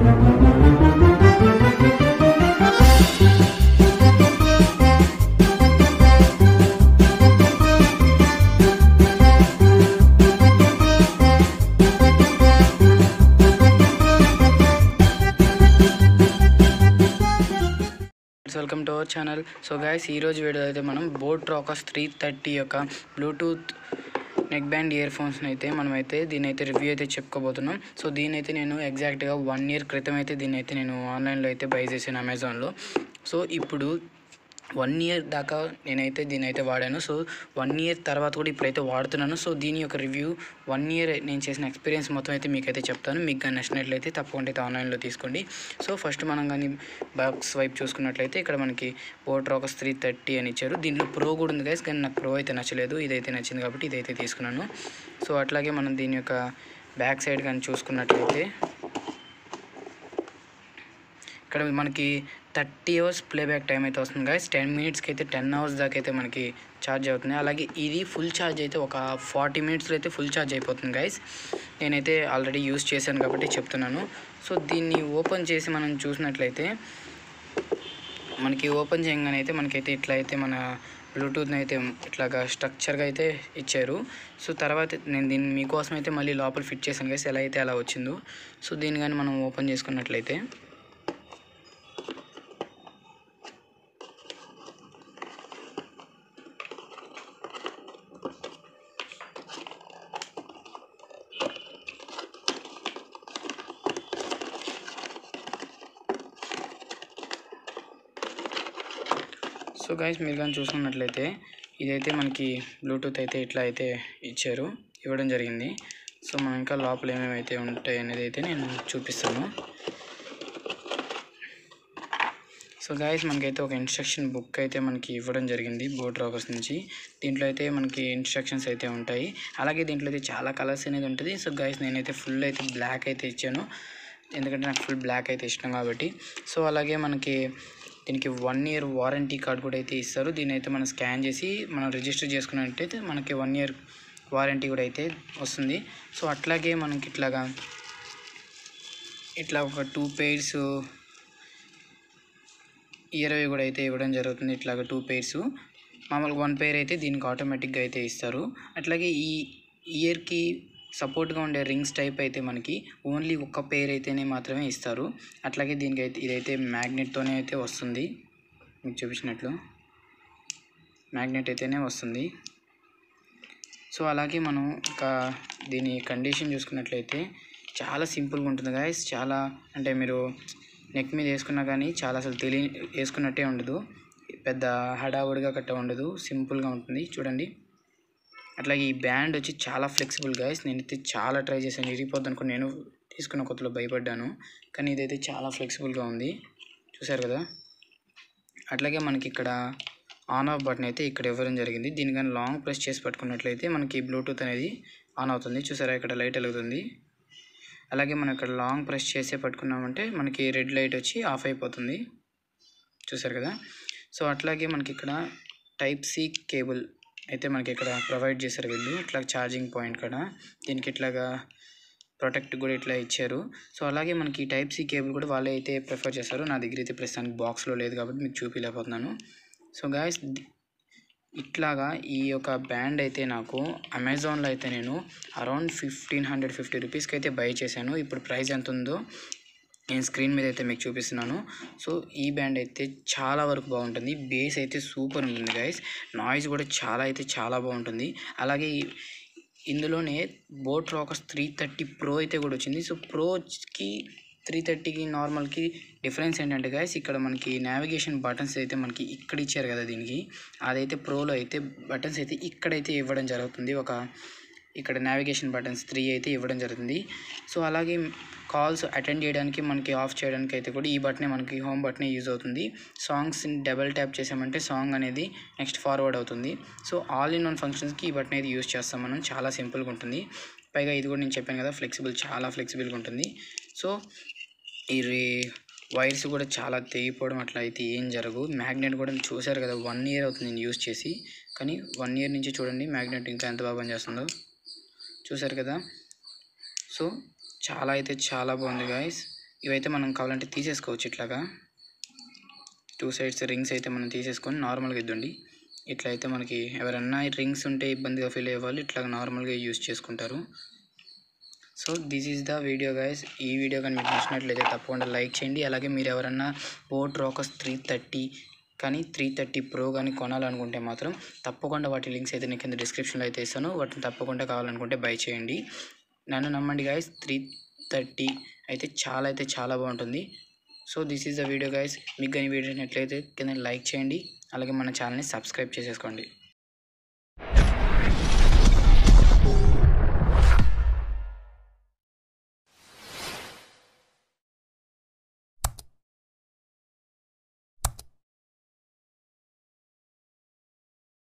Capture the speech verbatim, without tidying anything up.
Welcome to our channel. So guys, ఈరోజు video అయితే మనం బోట్ రాకర్స్ త్రీ థర్టీ యొక్క బ్లూటూత్ నెక్ బ్యాండ్ ఇయర్ ఫోన్స్ని అయితే మనమైతే దీని అయితే రివ్యూ అయితే చెప్పుకోబోతున్నాం. సో దీని అయితే నేను ఎగ్జాక్ట్గా వన్ ఇయర్ క్రితం అయితే దీన్ని అయితే నేను ఆన్లైన్లో అయితే బై చేశాను అమెజాన్లో. సో ఇప్పుడు వన్ ఇయర్ దాకా నేనైతే దీని అయితే వాడాను. సో వన్ ఇయర్ తర్వాత కూడా ఇప్పుడైతే వాడుతున్నాను. సో దీని యొక్క రివ్యూ వన్ ఇయర్ నేను చేసిన ఎక్స్పీరియన్స్ మొత్తం అయితే మీకైతే చెప్తాను. మీకు కానీ నచ్చినట్లయితే తప్పకుండా అయితే ఆన్లైన్లో తీసుకోండి. సో ఫస్ట్ మనం కానీ బాక్స్ వైపు చూసుకున్నట్లయితే ఇక్కడ మనకి బోట్ రాకర్స్ త్రీ థర్టీ అని ఇచ్చారు. దీంట్లో ప్రో కూడా ఉంది గైస్, కానీ నాకు ప్రో అయితే నచ్చలేదు. ఇదైతే నచ్చింది కాబట్టి ఇదైతే తీసుకున్నాను. సో అట్లాగే మనం దీని యొక్క బ్యాక్ సైడ్ కానీ చూసుకున్నట్లయితే ఇక్కడ మనకి థర్టీ అవర్స్ ప్లేబ్యాక్ టైం అయితే వస్తుంది గైస్. టెన్ మినిట్స్కి అయితే టెన్ అవర్స్ దాకా అయితే మనకి ఛార్జ్ అవుతుంది. అలాగే ఇది ఫుల్ ఛార్జ్ అయితే ఒక ఫార్టీ మినిట్స్లో అయితే ఫుల్ ఛార్జ్ అయిపోతుంది గైస్. నేనైతే ఆల్రెడీ యూస్ చేశాను కాబట్టి చెప్తున్నాను. సో దీన్ని ఓపెన్ చేసి మనం చూసినట్లయితే మనకి ఓపెన్ చేయగానే అయితే మనకైతే ఇట్లా అయితే మన బ్లూటూత్ని అయితే ఇట్లాగా స్ట్రక్చర్గా అయితే ఇచ్చారు. సో తర్వాత నేను దీన్ని మీకోసం అయితే మళ్ళీ లోపల ఫిట్ చేశాను గైస్, ఎలా అయితే అలా వచ్చిందో. సో దీన్ని కానీ మనం ఓపెన్ చేసుకున్నట్లయితే సో గైస్, మీరు కానీ చూసుకున్నట్లయితే ఇదైతే మనకి బ్లూటూత్ అయితే ఇట్లా అయితే ఇచ్చారు, ఇవ్వడం జరిగింది. సో మనం ఇంకా లోపల ఏమేమి అయితే ఉంటాయి అనేది అయితే నేను చూపిస్తాను. సో గైస్, మనకైతే ఒక ఇన్స్ట్రక్షన్ బుక్ అయితే మనకి ఇవ్వడం జరిగింది బోట్ రాకర్స్ నుంచి. దీంట్లో అయితే మనకి ఇన్స్ట్రక్షన్స్ అయితే ఉంటాయి. అలాగే దీంట్లో అయితే చాలా కలర్స్ అనేది ఉంటుంది. సో గైస్, నేనైతే ఫుల్ అయితే బ్లాక్ అయితే ఇచ్చాను, ఎందుకంటే నాకు ఫుల్ బ్లాక్ అయితే ఇష్టం కాబట్టి. సో అలాగే మనకి దీనికి వన్ ఇయర్ వారంటీ కార్డ్ కూడా అయితే ఇస్తారు. దీని అయితే మనం స్కాన్ చేసి మనం రిజిస్టర్ చేసుకున్నట్టయితే మనకి వన్ ఇయర్ వారంటీ కూడా అయితే వస్తుంది. సో అట్లాగే మనకి ఇట్లాగా ఇట్లా ఒక టూ పెయిర్స్ ఇయర్ అవి కూడా అయితే ఇవ్వడం జరుగుతుంది. ఇట్లాగా టూ పెయిర్స్, మామూలుగా వన్ పెయిర్ అయితే దీనికి ఆటోమేటిక్గా అయితే ఇస్తారు. అట్లాగే ఈ ఇయర్కి సపోర్ట్గా ఉండే రింగ్స్ టైప్ అయితే మనకి ఓన్లీ ఒక్క పేర్ అయితేనే మాత్రమే ఇస్తారు. అట్లాగే దీనికి అయితే ఇదైతే మ్యాగ్నెట్తోనే అయితే వస్తుంది, మీకు చూపించినట్లు మ్యాగ్నెట్ అయితేనే వస్తుంది. సో అలాగే మనం ఇంకా దీని కండిషన్ చూసుకున్నట్లయితే చాలా సింపుల్గా ఉంటుంది గాయస్. చాలా అంటే మీరు నెక్ మీద వేసుకున్నా కానీ చాలా అసలు తెలియ వేసుకున్నట్టే ఉండదు, పెద్ద హడావుడిగా కట్ట ఉండదు, సింపుల్గా ఉంటుంది చూడండి. అట్లాగే ఈ బ్యాండ్ వచ్చి చాలా ఫ్లెక్సిబుల్ గైస్. నేనైతే చాలా ట్రై చేశాను, ఇరిగిపోద్ది అనుకుని నేను తీసుకున్న కొత్తలో భయపడ్డాను, కానీ ఇదైతే చాలా ఫ్లెక్సిబుల్గా ఉంది, చూసారు కదా. అట్లాగే మనకి ఇక్కడ ఆన్ ఆఫ్ బటన్ అయితే ఇక్కడ ఇవ్వడం జరిగింది. దీని కానీ లాంగ్ ప్రెస్ చేసి పట్టుకున్నట్లయితే మనకి బ్లూటూత్ అనేది ఆన్ అవుతుంది, చూసారా ఇక్కడ లైట్ వెలుగుతుంది. అలాగే మనం ఇక్కడ లాంగ్ ప్రెస్ చేసే పట్టుకున్నామంటే మనకి రెడ్ లైట్ వచ్చి ఆఫ్ అయిపోతుంది, చూసారు కదా. సో అట్లాగే మనకి ఇక్కడ టైప్ సి కేబుల్ అయితే మనకి ఇక్కడ ప్రొవైడ్ చేశారు వీళ్ళు, ఇట్లా ఛార్జింగ్ పాయింట్ కూడా దీనికి ఇట్లాగా ప్రొటెక్ట్ కూడా ఇట్లా ఇచ్చారు. సో అలాగే మనకి టైప్ సి కేబుల్ కూడా వాళ్ళే అయితే ప్రిఫర్ చేస్తారు. నా దగ్గర అయితే ప్రస్తుతానికి బాక్స్లో లేదు కాబట్టి మీకు చూపించలేకపోతున్నాను. సో గాయస్, ఇట్లాగా ఈ యొక్క బ్యాండ్ అయితే నాకు అమెజాన్లో అయితే నేను అరౌండ్ ఫిఫ్టీన్ హండ్రెడ్ ఫిఫ్టీ రూపీస్కి అయితే బై చేశాను. ఇప్పుడు ప్రైస్ ఎంత ఉందో నేను స్క్రీన్ మీద అయితే మీకు చూపిస్తున్నాను. సో ఈ బ్యాండ్ అయితే చాలా వరకు బాగుంటుంది, బేస్ అయితే సూపర్ ఉంటుంది గైస్, నాయిస్ కూడా చాలా అయితే చాలా బాగుంటుంది. అలాగే ఇందులోనే boAt Rockers three thirty pro అయితే కూడా వచ్చింది. సో ప్రోకి త్రీ థర్టీకి నార్మల్కి డిఫరెన్స్ ఏంటంటే గైస్, ఇక్కడ మనకి నావిగేషన్ బటన్స్ అయితే మనకి ఇక్కడ ఇచ్చారు కదా దీనికి, అదైతే ప్రోలో అయితే బటన్స్ అయితే ఇక్కడైతే ఇవ్వడం జరుగుతుంది. ఒక ఇక్కడ నావిగేషన్ బటన్స్ త్రీ అయితే ఇవ్వడం జరుగుతుంది. సో అలాగే కాల్స్ అటెండ్ చేయడానికి మనకి ఆఫ్ చేయడానికి అయితే కూడా ఈ బటనే మనకి హోమ్ బటనే యూజ్ అవుతుంది. సాంగ్స్ని డబల్ ట్యాప్ చేసామంటే సాంగ్ అనేది నెక్స్ట్ ఫార్వర్డ్ అవుతుంది. సో ఆల్ ఇన్ వన్ ఫంక్షన్స్కి ఈ బటన్ అయితే యూజ్ చేస్తాం మనం, చాలా సింపుల్గా ఉంటుంది. పైగా ఇది కూడా నేను చెప్పాను కదా ఫ్లెక్సిబుల్, చాలా ఫ్లెక్సిబుల్గా ఉంటుంది. సో ఈ వైర్స్ కూడా చాలా తెగిపోవడం అట్లా అయితే ఏం జరగవు. మ్యాగ్నెట్ కూడా చూసారు కదా, వన్ ఇయర్ అవుతుంది నేను యూజ్ చేసి, కానీ వన్ ఇయర్ నుంచి చూడండి మ్యాగ్నెట్ ఇంకా ఎంత బాగా పనిచేస్తుందో, చూసారు కదా. సో చాలా అయితే చాలా బాగుంది గాయస్. ఇవైతే మనం కావాలంటే తీసేసుకోవచ్చు. ఇట్లాగా టూ సైడ్స్ రింగ్స్ అయితే మనం తీసేసుకొని నార్మల్గా ఇద్దండి. ఇట్లా అయితే మనకి ఎవరన్నా రింగ్స్ ఉంటే ఇబ్బందిగా ఫీల్ అయ్యే వాళ్ళు ఇట్లా నార్మల్గా యూజ్ చేసుకుంటారు. So this is the video guys. ఈ వీడియో కానీ మీకు నచ్చినట్లయితే తప్పకుండా లైక్ చేయండి. అలాగే మీరు ఎవరన్నా బోట్ రాకర్స్ త్రీ థర్టీ కానీ త్రీ థర్టీ ప్రో కానీ కొనాలనుకుంటే మాత్రం తప్పకుండా వాటి లింక్స్ అయితే నేను కింద డిస్క్రిప్షన్లో అయితే ఇస్తాను. వాటిని తప్పకుండా కావాలనుకుంటే బై చేయండి. నన్ను నమ్మండి గైస్, త్రీ థర్టీ అయితే చాలా అయితే చాలా బాగుంటుంది. So this is the video guys. మీకు కానీ వీడియో నచ్చినట్లయితే కింద లైక్ చేయండి. అలాగే మన ఛానల్ని సబ్స్క్రైబ్ చేసేసుకోండి.